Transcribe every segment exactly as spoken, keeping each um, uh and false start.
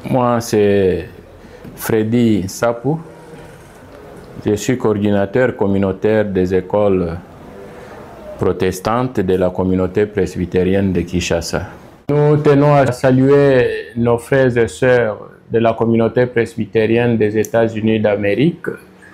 Moi, c'est Freddy Sapou. Je suis coordinateur communautaire des écoles protestantes de la communauté presbytérienne de Kinshasa. Nous tenons à saluer nos frères et sœurs de la communauté presbytérienne des États-Unis d'Amérique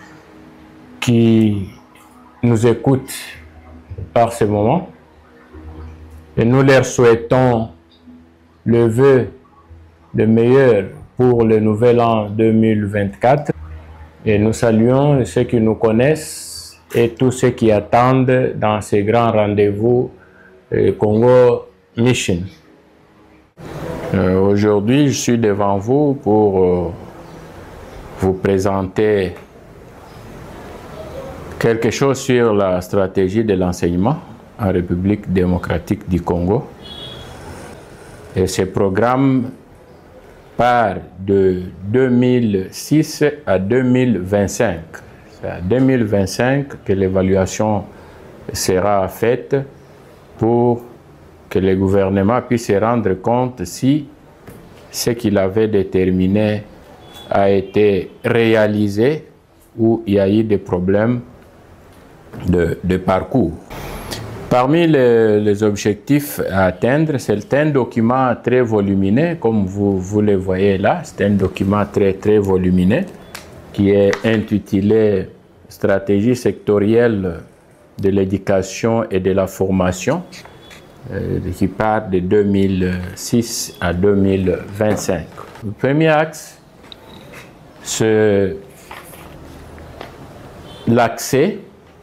qui nous écoutent par ce moment. Et nous leur souhaitons le vœu de meilleur pour le nouvel an deux mille vingt-quatre. Et nous saluons ceux qui nous connaissent et tous ceux qui attendent dans ces grands rendez-vous euh, Congo Mission. Euh, Aujourd'hui, je suis devant vous pour euh, vous présenter quelque chose sur la stratégie de l'enseignement en République démocratique du Congo. Et ce programme part de deux mille six à deux mille vingt-cinq. C'est à deux mille vingt-cinq que l'évaluation sera faite pour que le gouvernement puisse se rendre compte si ce qu'il avait déterminé a été réalisé ou il y a eu des problèmes de, de parcours. Parmi les, les objectifs à atteindre, c'est un document très volumineux, comme vous, vous le voyez là. C'est un document très, très volumineux qui est intitulé « Stratégie sectorielle de l'éducation et de la formation », euh, qui part de deux mille six à deux mille vingt-cinq. Le premier axe, c'est l'accès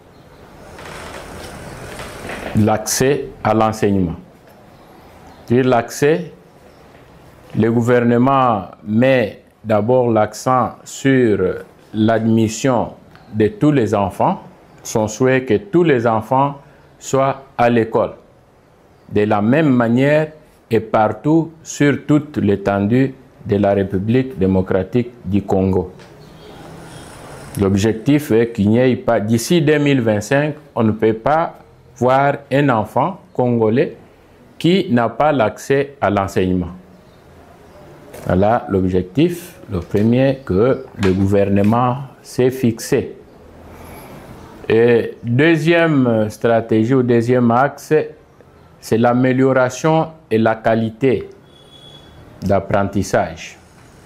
l'accès à l'enseignement. L'accès, le gouvernement met d'abord l'accent sur l'admission de tous les enfants, son souhait que tous les enfants soient à l'école, de la même manière et partout sur toute l'étendue de la République démocratique du Congo. L'objectif est qu'il n'y ait pas, d'ici deux mille vingt-cinq, on ne peut pas voir un enfant congolais qui n'a pas l'accès à l'enseignement. Voilà l'objectif, le premier que le gouvernement s'est fixé. Et deuxième stratégie ou deuxième axe, c'est l'amélioration et la qualité d'apprentissage.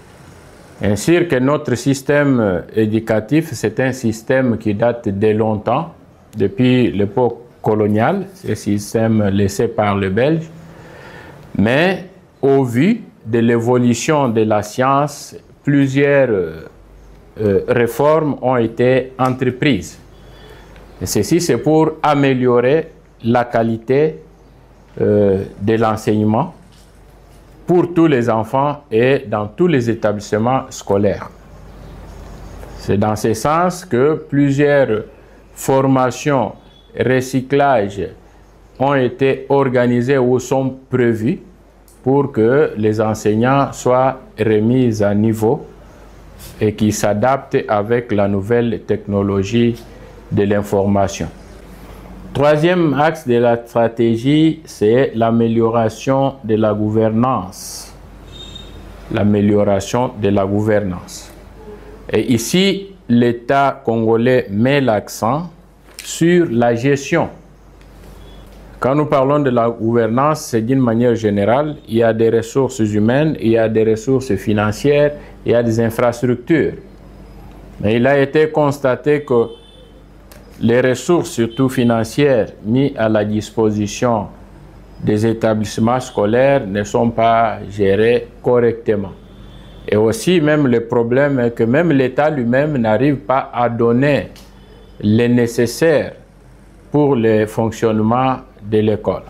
Ainsi que notre système éducatif, c'est un système qui date de longtemps, depuis l'époque colonial, ce système laissé par les Belges, mais au vu de l'évolution de la science, plusieurs euh, réformes ont été entreprises. Et ceci, c'est pour améliorer la qualité euh, de l'enseignement pour tous les enfants et dans tous les établissements scolaires. C'est dans ce sens que plusieurs formations recyclage ont été organisés ou sont prévus pour que les enseignants soient remis à niveau et qui s'adaptent avec la nouvelle technologie de l'information. Troisième axe de la stratégie, c'est l'amélioration de la gouvernance. L'amélioration de la gouvernance. Et ici, l'État congolais met l'accent sur la gestion. Quand nous parlons de la gouvernance, c'est d'une manière générale, il y a des ressources humaines, il y a des ressources financières, il y a des infrastructures. Mais il a été constaté que les ressources, surtout financières, mises à la disposition des établissements scolaires ne sont pas gérées correctement. Et aussi, même le problème est que même l'État lui-même n'arrive pas à donner le nécessaire pour le fonctionnement de l'école.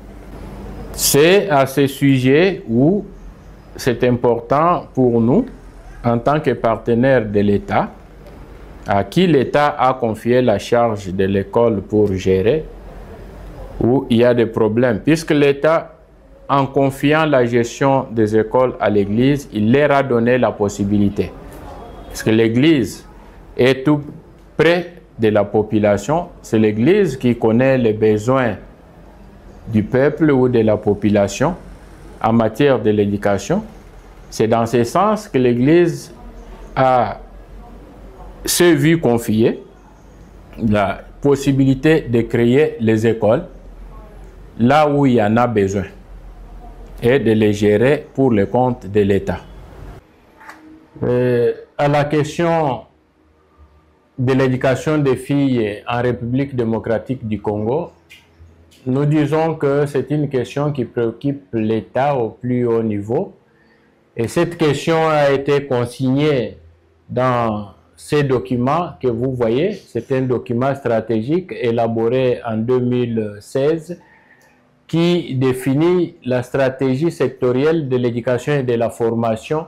C'est à ce sujet où c'est important pour nous, en tant que partenaire de l'État, à qui l'État a confié la charge de l'école pour gérer, où il y a des problèmes. Puisque l'État, en confiant la gestion des écoles à l'Église, il leur a donné la possibilité. Parce que l'Église est tout près de la population, c'est l'Église qui connaît les besoins du peuple ou de la population en matière de l'éducation. C'est dans ce sens que l'Église a se vu confier la possibilité de créer les écoles là où il y en a besoin et de les gérer pour le compte de l'État. Euh, à la question de l'éducation des filles en République démocratique du Congo, nous disons que c'est une question qui préoccupe l'État au plus haut niveau. Et cette question a été consignée dans ces documents que vous voyez. C'est un document stratégique élaboré en deux mille seize qui définit la stratégie sectorielle de l'éducation et de la formation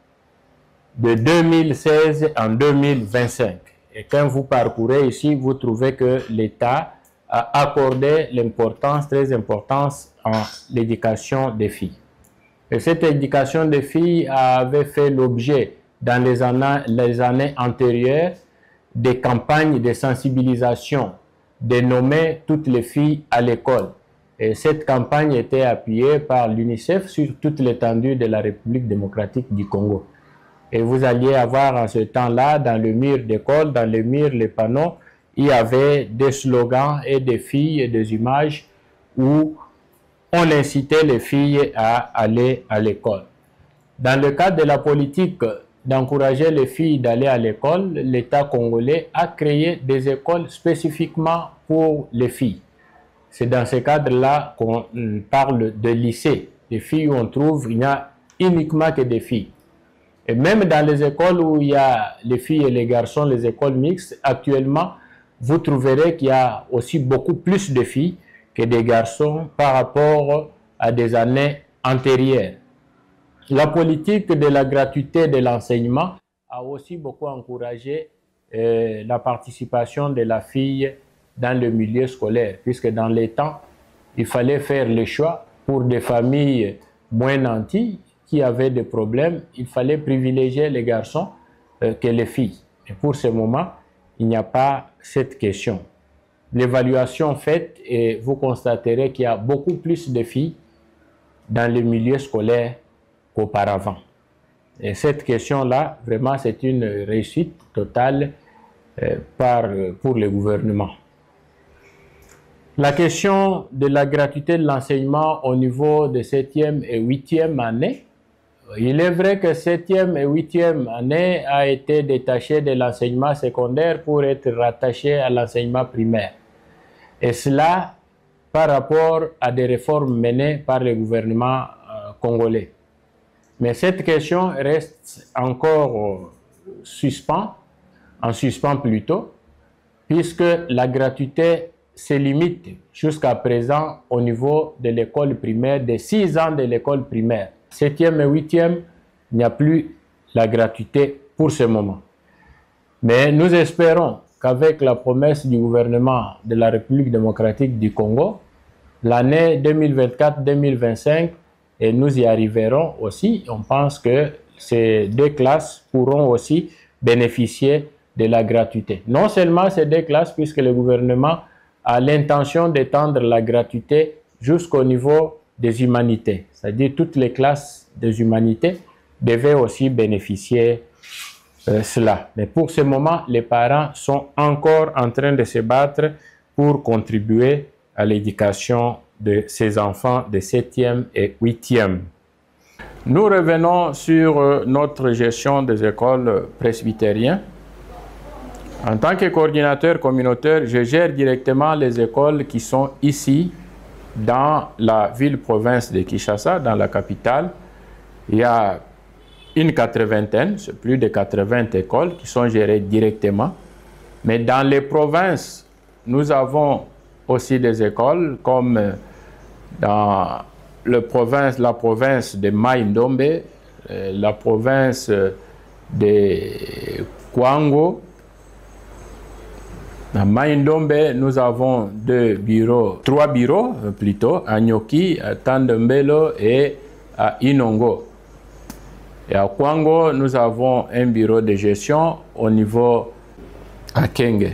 de deux mille seize en deux mille vingt-cinq. Et quand vous parcourez ici, vous trouvez que l'État a accordé l'importance, très importante, en l'éducation des filles. Et cette éducation des filles avait fait l'objet, dans les années, les années antérieures, des campagnes de sensibilisation dénommées « Toutes les filles à l'école ». Et cette campagne était appuyée par l'UNICEF sur toute l'étendue de la République démocratique du Congo. Et vous alliez avoir en ce temps-là, dans le mur d'école, dans le mur, les panneaux, il y avait des slogans et des filles et des images où on incitait les filles à aller à l'école. Dans le cadre de la politique d'encourager les filles d'aller à l'école, l'État congolais a créé des écoles spécifiquement pour les filles. C'est dans ce cadre-là qu'on parle de lycée. Les filles où on trouve, il n'y a uniquement que des filles. Et même dans les écoles où il y a les filles et les garçons, les écoles mixtes, actuellement, vous trouverez qu'il y a aussi beaucoup plus de filles que des garçons par rapport à des années antérieures. La politique de la gratuité de l'enseignement a aussi beaucoup encouragé euh, la participation de la fille dans le milieu scolaire, puisque dans les temps, il fallait faire le choix pour des familles moins nanties qui avaient des problèmes, il fallait privilégier les garçons euh, que les filles. Et pour ce moment, il n'y a pas cette question. L'évaluation faite, et vous constaterez qu'il y a beaucoup plus de filles dans le milieu scolaire qu'auparavant. Et cette question-là, vraiment, c'est une réussite totale euh, par, pour le gouvernement. La question de la gratuité de l'enseignement au niveau de septième et huitième année, il est vrai que septième et huitième année a été détachée de l'enseignement secondaire pour être rattachée à l'enseignement primaire. Et cela par rapport à des réformes menées par le gouvernement euh, congolais. Mais cette question reste encore euh, suspens, en suspens plutôt, puisque la gratuité se limite jusqu'à présent au niveau de l'école primaire, des six ans de l'école primaire. Septième et huitième, il n'y a plus la gratuité pour ce moment. Mais nous espérons qu'avec la promesse du gouvernement de la République démocratique du Congo, l'année deux mille vingt-quatre deux mille vingt-cinq, et nous y arriverons aussi, on pense que ces deux classes pourront aussi bénéficier de la gratuité. Non seulement ces deux classes, puisque le gouvernement a l'intention d'étendre la gratuité jusqu'au niveau des humanités, c'est-à-dire toutes les classes des humanités devaient aussi bénéficier euh, cela. Mais pour ce moment, les parents sont encore en train de se battre pour contribuer à l'éducation de ces enfants de septième et huitième. Nous revenons sur euh, notre gestion des écoles presbytériennes. En tant que coordinateur communautaire, je gère directement les écoles qui sont ici, dans la ville-province de Kinshasa, dans la capitale. Il y a une quatre-vingtaine, c'est plus de quatre-vingts écoles qui sont gérées directement. Mais dans les provinces, nous avons aussi des écoles comme dans le province, la province de Mai-Ndombe, la province de Kwango. À Mai-Ndombe, nous avons deux bureaux, trois bureaux plutôt, à Nyoki, à Tandembelo et à Inongo. Et à Kwango, nous avons un bureau de gestion au niveau à Kenge.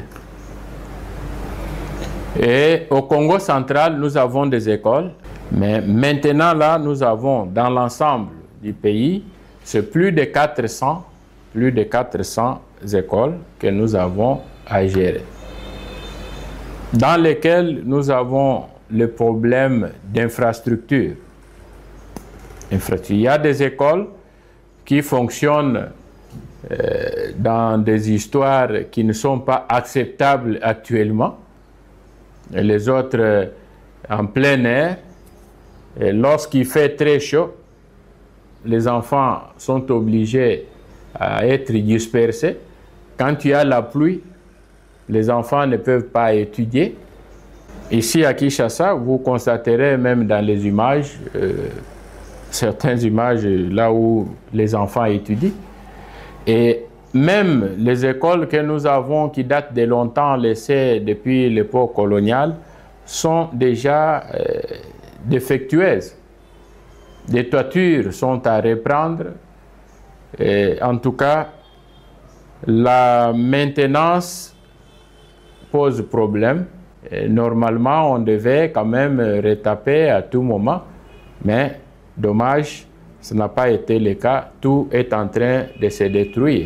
Et au Congo central, nous avons des écoles, mais maintenant là, nous avons dans l'ensemble du pays c'est plus de quatre cents, plus de quatre cents écoles que nous avons à gérer, dans lesquelles nous avons le problème d'infrastructure. Il y a des écoles qui fonctionnent euh, dans des histoires qui ne sont pas acceptables actuellement, et les autres euh, en plein air. Et lorsqu'il fait très chaud, les enfants sont obligés à être dispersés. Quand il y a la pluie, les enfants ne peuvent pas étudier. Ici à Kinshasa, vous constaterez même dans les images, euh, certaines images là où les enfants étudient. Et même les écoles que nous avons qui datent de longtemps, laissées depuis l'époque coloniale, sont déjà euh, défectueuses. Des toitures sont à reprendre. Et en tout cas, la maintenance pose problème. Et normalement, on devait quand même retaper à tout moment, mais dommage, ce n'a pas été le cas. Tout est en train de se détruire.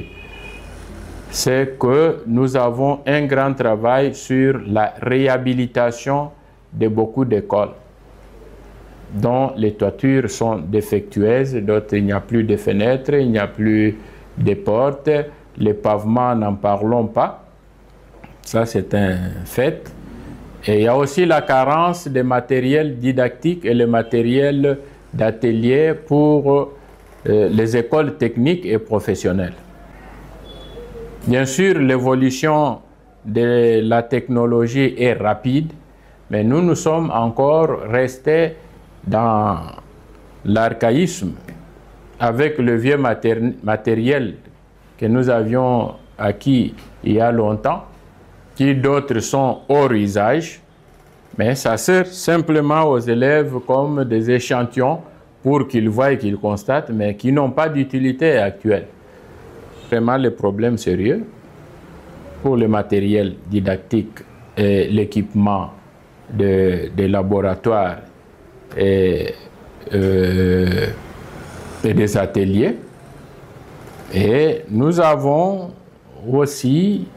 C'est que nous avons un grand travail sur la réhabilitation de beaucoup d'écoles dont les toitures sont défectueuses, d'autres il n'y a plus de fenêtres, il n'y a plus de portes, les pavements n'en parlons pas, ça c'est un fait. Et il y a aussi la carence de matériel didactique et le matériel d'atelier pour euh, les écoles techniques et professionnelles. Bien sûr, l'évolution de la technologie est rapide, mais nous nous sommes encore restés dans l'archaïsme avec le vieux matéri- matériel que nous avions acquis il y a longtemps, qui d'autres sont hors usage, mais ça sert simplement aux élèves comme des échantillons pour qu'ils voient et qu'ils constatent, mais qui n'ont pas d'utilité actuelle. Vraiment le problème sérieux pour le matériel didactique et l'équipement de, de laboratoires et, euh, et des ateliers. Et nous avons aussi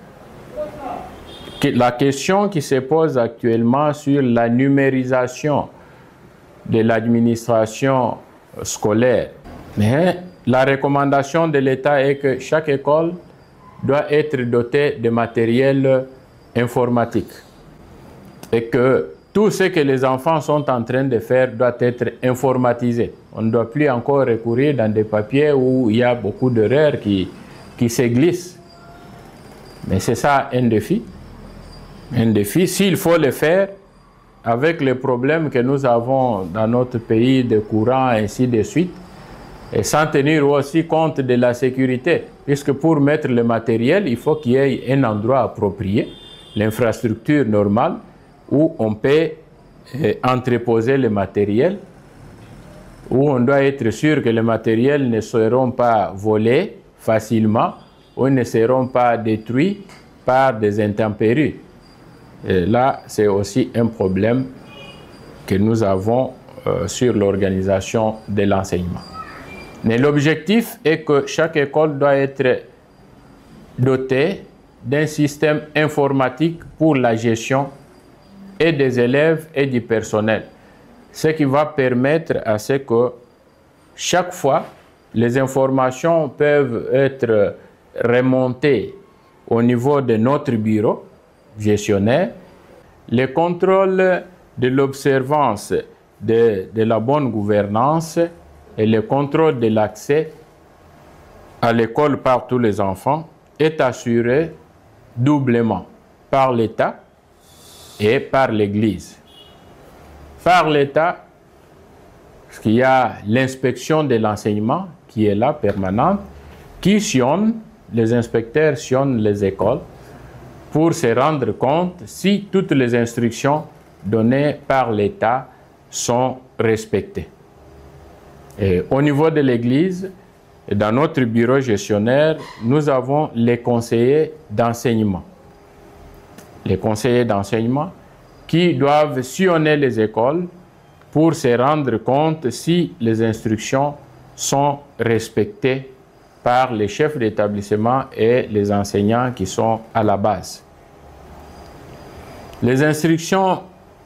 la question qui se pose actuellement sur la numérisation de l'administration scolaire. Mais la recommandation de l'État est que chaque école doit être dotée de matériel informatique et que tout ce que les enfants sont en train de faire doit être informatisé. On ne doit plus encore recourir dans des papiers où il y a beaucoup d'erreurs qui, qui se glissent. Mais c'est ça un défi. Un défi, s'il faut le faire, avec les problèmes que nous avons dans notre pays de courant et ainsi de suite, et sans tenir aussi compte de la sécurité, puisque pour mettre le matériel, il faut qu'il y ait un endroit approprié, l'infrastructure normale, où on peut euh, entreposer le matériel, où on doit être sûr que les matériels ne seront pas volés facilement, ou ne seront pas détruits par des intempéries. Et là, c'est aussi un problème que nous avons euh, sur l'organisation de l'enseignement. Mais l'objectif est que chaque école doit être dotée d'un système informatique pour la gestion et des élèves et du personnel, ce qui va permettre à ce que chaque fois, les informations peuvent être remontées au niveau de notre bureau gestionnaire, le contrôle de l'observance de, de la bonne gouvernance et le contrôle de l'accès à l'école par tous les enfants est assuré doublement par l'État et par l'Église. Par l'État, parce qu'il y a l'inspection de l'enseignement qui est là, permanente, qui sillonne, les inspecteurs sillonnent les écoles pour se rendre compte si toutes les instructions données par l'État sont respectées. Et au niveau de l'Église, dans notre bureau gestionnaire, nous avons les conseillers d'enseignement. Les conseillers d'enseignement qui doivent sillonner les écoles pour se rendre compte si les instructions sont respectés par les chefs d'établissement et les enseignants qui sont à la base. Les instructions,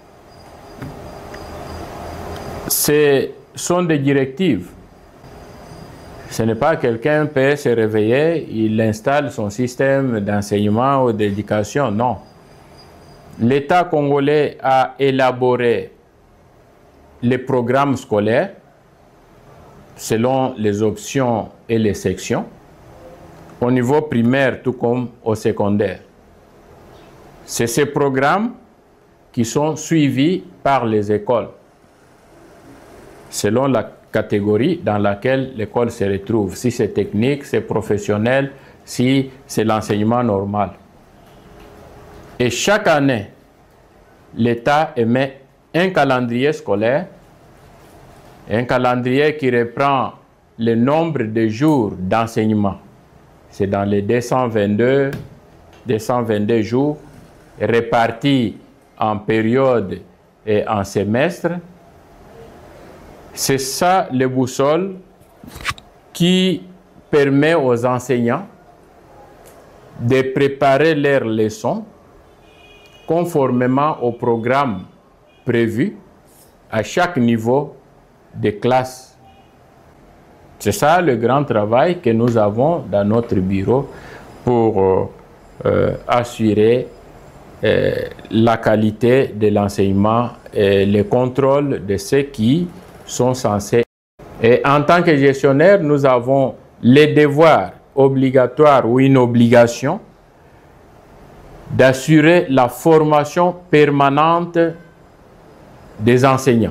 ce sont des directives. Ce n'est pas quelqu'un peut se réveiller, il installe son système d'enseignement ou d'éducation, non. L'État congolais a élaboré les programmes scolaires selon les options et les sections, au niveau primaire tout comme au secondaire. C'est ces programmes qui sont suivis par les écoles, selon la catégorie dans laquelle l'école se retrouve, si c'est technique, c'est professionnel, si c'est l'enseignement normal. Et chaque année, l'État émet un calendrier scolaire, un calendrier qui reprend le nombre de jours d'enseignement. C'est dans les deux cent vingt-deux, deux cent vingt-deux jours, répartis en périodes et en semestres. C'est ça le boussole qui permet aux enseignants de préparer leurs leçons conformément au programme prévu à chaque niveau de classe. C'est ça le grand travail que nous avons dans notre bureau pour euh, euh, assurer euh, la qualité de l'enseignement et le contrôle de ceux qui sont censés. Et en tant que gestionnaire, nous avons les devoirs obligatoires ou une obligation d'assurer la formation permanente des enseignants.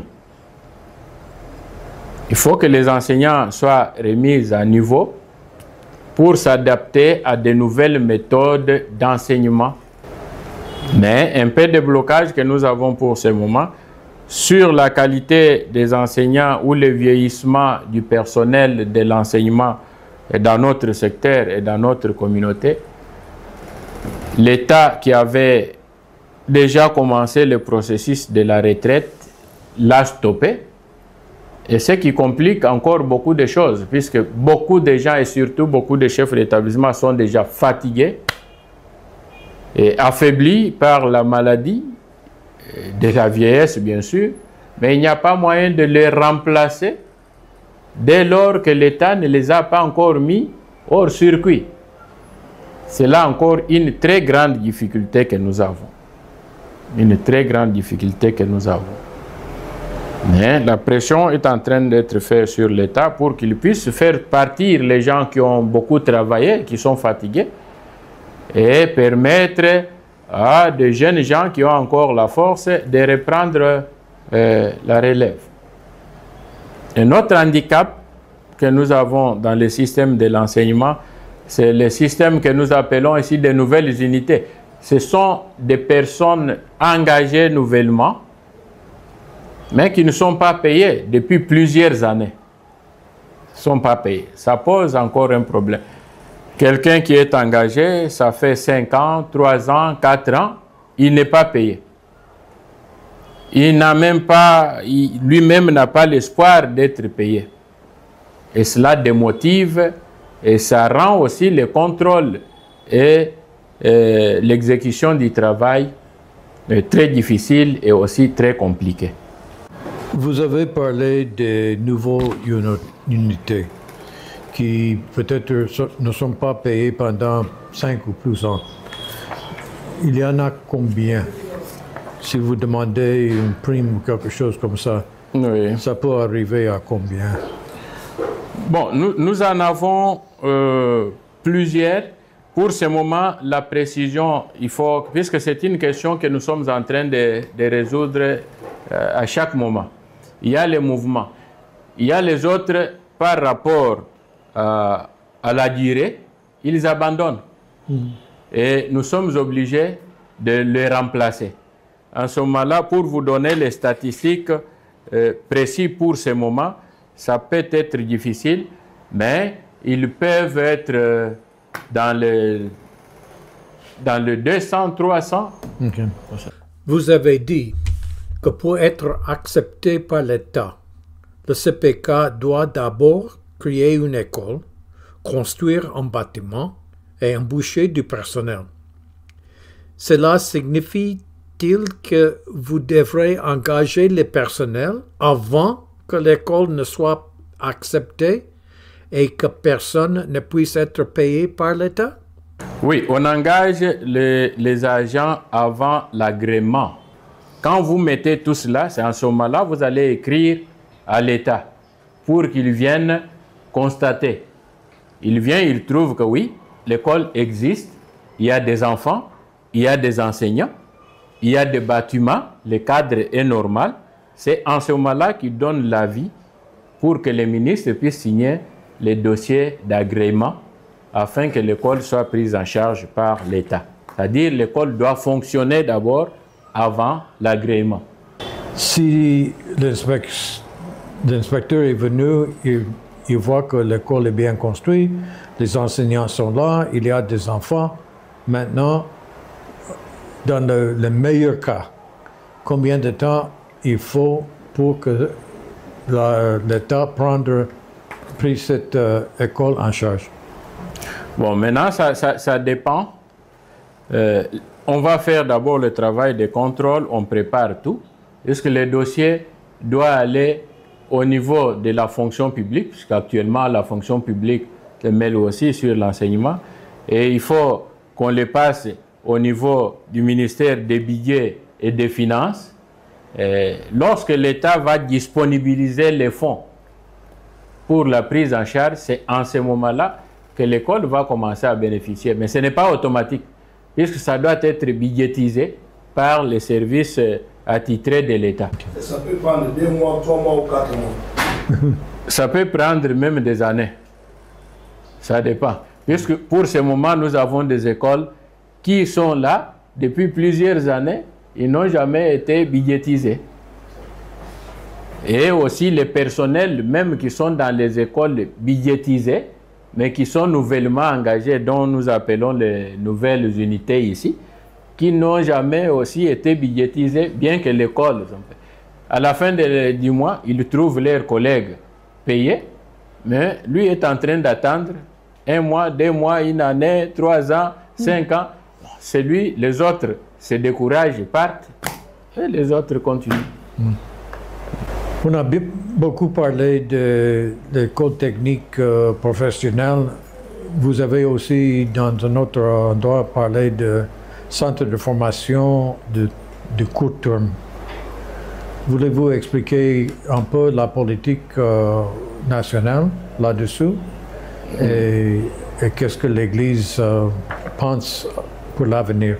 Il faut que les enseignants soient remis à niveau pour s'adapter à de nouvelles méthodes d'enseignement. Mais un peu de blocage que nous avons pour ce moment sur la qualité des enseignants ou le vieillissement du personnel de l'enseignement dans notre secteur et dans notre communauté. L'État qui avait déjà commencé le processus de la retraite l'a stoppé. Et ce qui complique encore beaucoup de choses, puisque beaucoup de gens et surtout beaucoup de chefs d'établissement sont déjà fatigués et affaiblis par la maladie, de la vieillesse bien sûr, mais il n'y a pas moyen de les remplacer dès lors que l'État ne les a pas encore mis hors circuit. C'est là encore une très grande difficulté que nous avons. Une très grande difficulté que nous avons. Mais la pression est en train d'être faite sur l'État pour qu'il puisse faire partir les gens qui ont beaucoup travaillé, qui sont fatigués, et permettre à des jeunes gens qui ont encore la force de reprendre euh, la relève. Un autre handicap que nous avons dans le système de l'enseignement, c'est le système que nous appelons ici des nouvelles unités. Ce sont des personnes engagées nouvellement, mais qui ne sont pas payées depuis plusieurs années. Ils ne sont pas payés. Ça pose encore un problème. Quelqu'un qui est engagé, ça fait cinq ans, trois ans, quatre ans, il n'est pas payé. Il n'a même pas, lui-même n'a pas l'espoir d'être payé. Et cela démotive et ça rend aussi le contrôle et, et l'exécution du travail très difficile et aussi très compliqué. Vous avez parlé des nouvelles unités qui peut-être ne sont pas payées pendant cinq ou plus ans. Il y en a combien? Si vous demandez une prime ou quelque chose comme ça, oui. Ça peut arriver à combien? Bon, nous, nous en avons euh, plusieurs. Pour ce moment, la précision, il faut, puisque c'est une question que nous sommes en train de, de résoudre euh, à chaque moment. Il y a les mouvements. Il y a les autres par rapport euh, à la durée, ils abandonnent. Mmh. Et nous sommes obligés de les remplacer. En ce moment-là, pour vous donner les statistiques euh, précises pour ce moment, ça peut être difficile, mais ils peuvent être euh, dans le, dans le deux cents, trois cents. Okay. Vous avez dit que pour être accepté par l'État, le C P K doit d'abord créer une école, construire un bâtiment et embaucher du personnel. Cela signifie-t-il que vous devrez engager le personnel avant que l'école ne soit acceptée et que personne ne puisse être payé par l'État? Oui, on engage les, les agents avant l'agrément. Quand vous mettez tout cela, c'est en ce moment-là, vous allez écrire à l'État pour qu'il vienne constater. Il vient, il trouve que oui, l'école existe, il y a des enfants, il y a des enseignants, il y a des bâtiments, le cadre est normal. C'est en ce moment-là qu'il donne l'avis pour que les ministres puissent signer les dossiers d'agrément afin que l'école soit prise en charge par l'État. C'est-à-dire que l'école doit fonctionner d'abord avant l'agrément. Si l'inspecteur est venu, il, il voit que l'école est bien construite, les enseignants sont là, il y a des enfants. Maintenant, dans le, le meilleur cas, combien de temps il faut pour que l'État prenne cette euh, école en charge? Bon, maintenant, ça, ça, ça dépend. Euh, on va faire d'abord le travail de contrôle, on prépare tout. Est-ce que le dossier doit aller au niveau de la fonction publique, puisqu'actuellement, la fonction publique se mêle aussi sur l'enseignement, et il faut qu'on le passe au niveau du ministère des Budgets et des Finances. Et lorsque l'État va disponibiliser les fonds pour la prise en charge, c'est en ce moment-là que l'école va commencer à bénéficier. Mais ce n'est pas automatique, puisque ça doit être budgétisé par les services attitrés de l'État. Ça peut prendre deux mois, trois mois ou quatre mois. Ça peut prendre même des années. Ça dépend. Puisque pour ce moment, nous avons des écoles qui sont là depuis plusieurs années, ils n'ont jamais été budgétisés. Et aussi les personnels, même qui sont dans les écoles budgétisées, mais qui sont nouvellement engagés, dont nous appelons les nouvelles unités ici, qui n'ont jamais aussi été budgétisés, bien que l'école... À la fin de, du mois, ils trouvent leurs collègues payés, mais lui est en train d'attendre un mois, deux mois, une année, trois ans, cinq ans. C'est lui, les autres se découragent, partent, et les autres continuent. Mm. On a beaucoup parlé de l'école technique euh, professionnelle. Vous avez aussi, dans un autre endroit, parlé de centre de formation de, de court terme. Voulez-vous expliquer un peu la politique euh, nationale là-dessous et, et qu'est-ce que l'Église euh, pense pour l'avenir?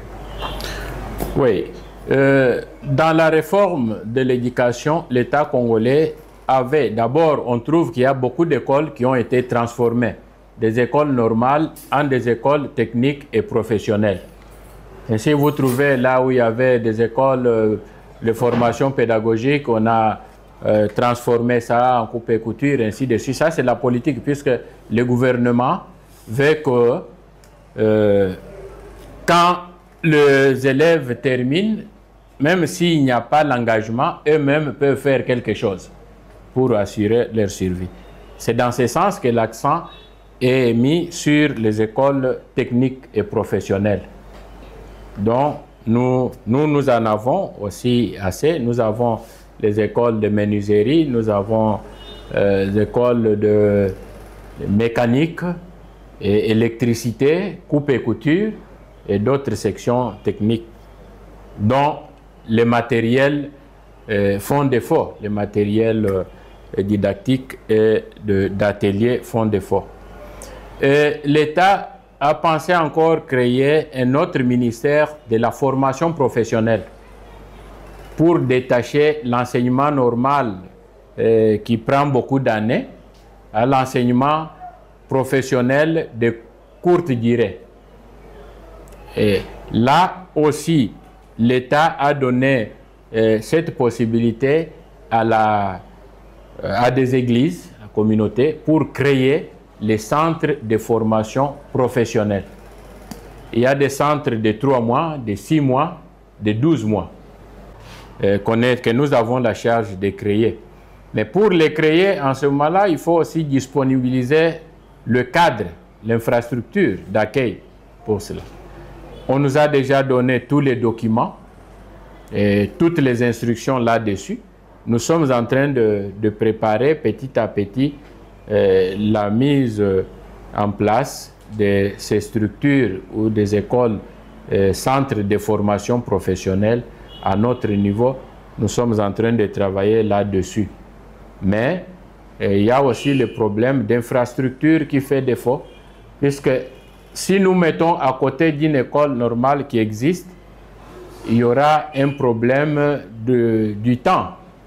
Oui. Euh, dans la réforme de l'éducation, l'État congolais avait, d'abord, on trouve qu'il y a beaucoup d'écoles qui ont été transformées, des écoles normales en des écoles techniques et professionnelles. Et si vous trouvez là où il y avait des écoles euh, de formation pédagogique, on a euh, transformé ça en coupe et couture, ainsi de suite. Ça, c'est la politique, puisque le gouvernement veut que euh, quand les élèves terminent, même s'il n'y a pas l'engagement, eux-mêmes peuvent faire quelque chose pour assurer leur survie. C'est dans ce sens que l'accent est mis sur les écoles techniques et professionnelles. Donc, nous, nous, nous en avons aussi assez. Nous avons les écoles de menuiserie, nous avons euh, les écoles de mécanique et électricité, coupe et couture et d'autres sections techniques dont les matériels euh, font défaut, les matériels euh, didactiques et d'ateliers font défaut. L'État a pensé encore créer un autre ministère de la formation professionnelle pour détacher l'enseignement normal euh, qui prend beaucoup d'années à l'enseignement professionnel de courte durée. Et là aussi, l'État a donné euh, cette possibilité à, la, euh, à des églises, à la communauté, pour créer les centres de formation professionnelle. Il y a des centres de trois mois, de six mois, de douze mois euh, qu'on est, que nous avons la charge de créer. Mais pour les créer, en ce moment-là, il faut aussi disponibiliser le cadre, l'infrastructure d'accueil pour cela. On nous a déjà donné tous les documents et toutes les instructions là-dessus. Nous sommes en train de, de préparer petit à petit euh, la mise en place de ces structures ou des écoles, euh, centres de formation professionnelle à notre niveau. Nous sommes en train de travailler là-dessus. Mais euh, il y a aussi le problème d'infrastructure qui fait défaut, puisque si nous mettons à côté d'une école normale qui existe, il y aura un problème de, du temps.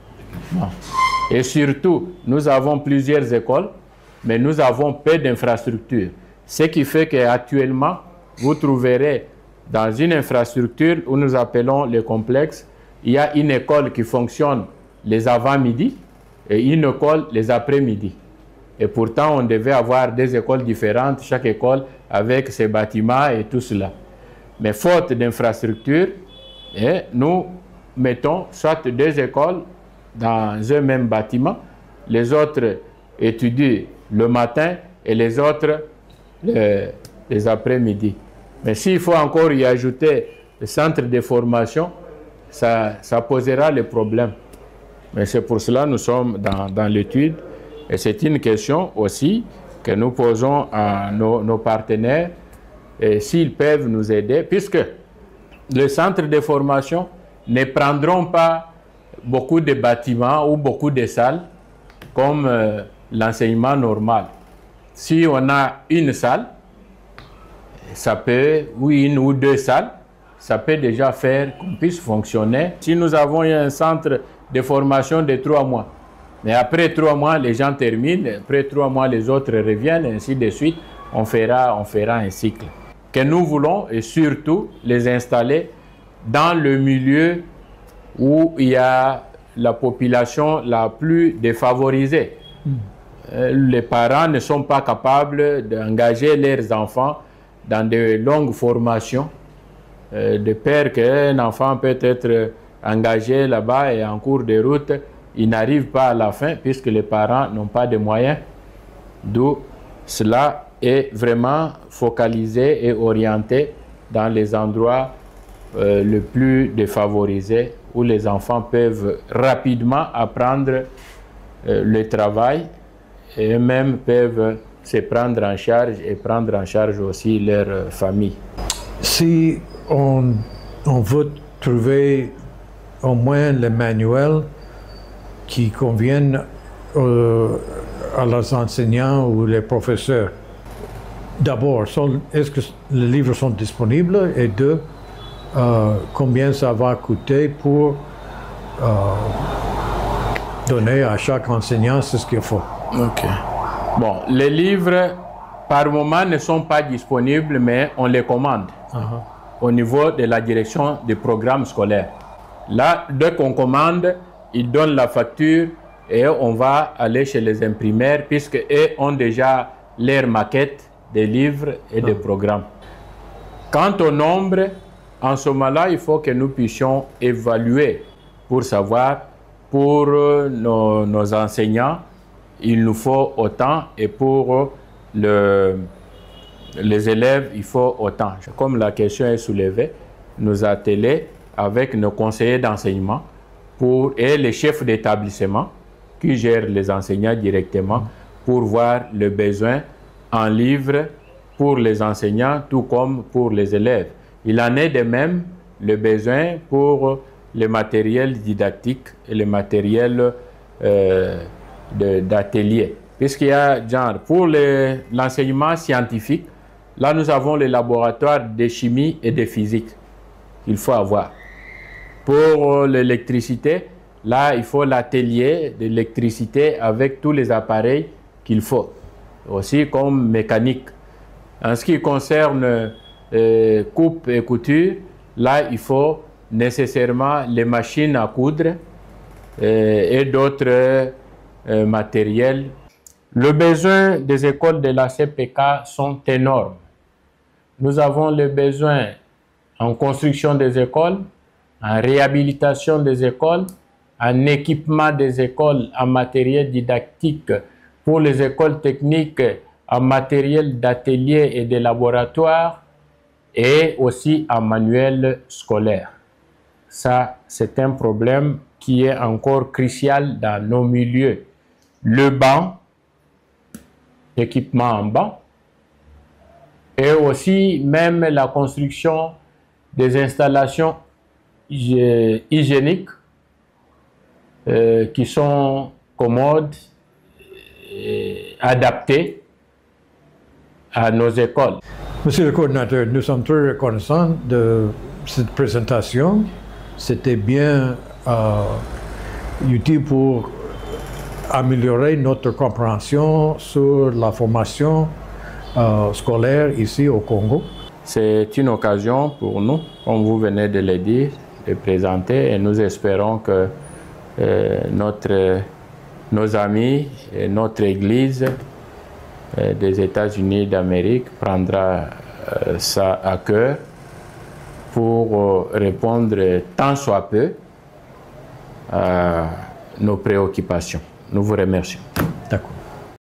Et surtout, nous avons plusieurs écoles, mais nous avons peu d'infrastructures. Ce qui fait qu'actuellement, vous trouverez dans une infrastructure où nous appelons le complexe, il y a une école qui fonctionne les avant-midi et une école les après-midi. Et pourtant, on devait avoir des écoles différentes, chaque école avec ses bâtiments et tout cela. Mais faute d'infrastructure, nous mettons soit deux écoles dans un même bâtiment, les autres étudient le matin et les autres le, les après-midi. Mais s'il faut encore y ajouter le centre de formation, ça, ça posera le problème. Mais c'est pour cela que nous sommes dans, dans l'étude. Et c'est une question aussi que nous posons à nos, nos partenaires, et s'ils peuvent nous aider, puisque les centres de formation ne prendront pas beaucoup de bâtiments ou beaucoup de salles comme euh, l'enseignement normal. Si on a une salle, ça peut, ou une ou deux salles, ça peut déjà faire qu'on puisse fonctionner. Si nous avons un centre de formation de trois mois, mais après trois mois, les gens terminent, après trois mois, les autres reviennent, ainsi de suite, on fera, on fera un cycle. Que nous voulons, et surtout, les installer dans le milieu où il y a la population la plus défavorisée. Mmh. Les parents ne sont pas capables d'engager leurs enfants dans de longues formations, euh, de peur qu'un enfant peut être engagé là-bas et en cours de route, il n'arrive pas à la fin puisque les parents n'ont pas de moyens. D'où cela est vraiment focalisé et orienté dans les endroits euh, les plus défavorisés où les enfants peuvent rapidement apprendre euh, le travail et eux-mêmes peuvent se prendre en charge et prendre en charge aussi leur famille. Si on, on veut trouver au moins les manuels qui conviennent euh, à les enseignants ou les professeurs, d'abord, est-ce que les livres sont disponibles? Et deux, euh, combien ça va coûter pour euh, donner à chaque enseignant ce qu'il faut? Ok. Bon, les livres, par moment, ne sont pas disponibles, mais on les commande uh-huh. au niveau de la direction des programmes scolaires. Là, dès qu'on commande, ils donnent la facture et on va aller chez les imprimeurs puisqu'ils ont déjà leur maquette des livres et uh-huh. des programmes. Quant au nombre, en ce moment-là, il faut que nous puissions évaluer pour savoir, pour nos, nos enseignants, il nous faut autant et pour le, les élèves, il faut autant. Comme la question est soulevée, nous atteler avec nos conseillers d'enseignement pour, et les chefs d'établissement qui gèrent les enseignants directement pour voir le besoin en livres pour les enseignants tout comme pour les élèves. Il en est de même le besoin pour le matériel didactique et le matériel euh, d'atelier. Puisqu'il y a genre, pour l'enseignement scientifique, là nous avons les laboratoires de chimie et de physique qu'il faut avoir. Pour l'électricité, là il faut l'atelier d'électricité avec tous les appareils qu'il faut. Aussi comme mécanique. En ce qui concerne euh, coupe et couture, là il faut nécessairement les machines à coudre euh, et d'autres euh, matériels. Le besoin des écoles de la C P K sont énormes. Nous avons le besoin en construction des écoles, en réhabilitation des écoles en équipement des écoles, en matériel didactique, pour les écoles techniques, en matériel d'atelier et de laboratoire, et aussi en manuel scolaire. Ça, c'est un problème qui est encore crucial dans nos milieux. Le banc, équipement en banc, et aussi même la construction des installations hygiéniques euh, qui sont commodes et adaptées à nos écoles. Monsieur le coordinateur, nous sommes très reconnaissants de cette présentation. C'était bien euh, utile pour améliorer notre compréhension sur la formation euh, scolaire ici au Congo. C'est une occasion pour nous, comme vous venez de le dire, de présenter, et nous espérons que euh, notre, nos amis et notre Église euh, des États-Unis d'Amérique prendra euh, ça à cœur pour euh, répondre tant soit peu à nos préoccupations. Nous vous remercions. D'accord.